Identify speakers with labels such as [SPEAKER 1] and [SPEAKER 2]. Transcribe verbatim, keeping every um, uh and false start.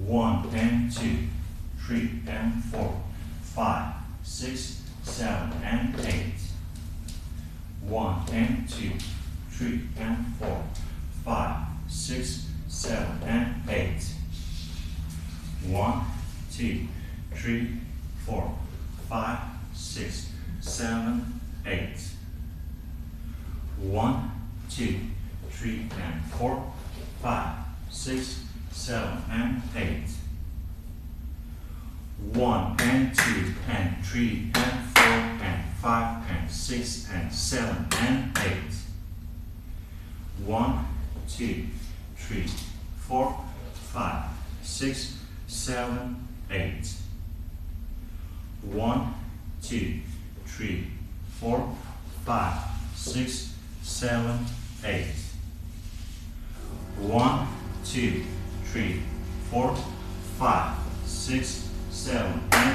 [SPEAKER 1] One and two, three and four, five, six, seven and eight. One and two, three and four, five, six, seven and eight. One, two, three, four, five, six, seven, eight. One, two, three and four, five, six, seven and eight. One and two and three and four and five and six and seven and eight. One, two, three, four, five, six, seven, eight. One, two, three, four, five, six, seven, eight. One, two, three, four, five, six, seven, and